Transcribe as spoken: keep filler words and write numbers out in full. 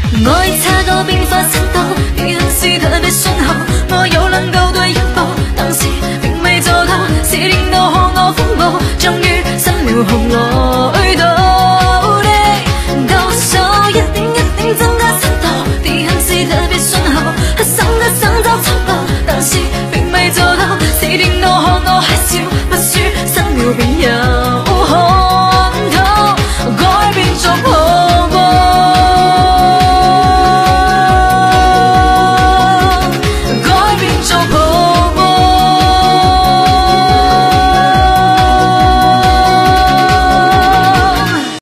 爱擦過變化程度，你很是特別順候，我有能夠對應步，當時並未做到，是令到看我風暴，終於失了紅路。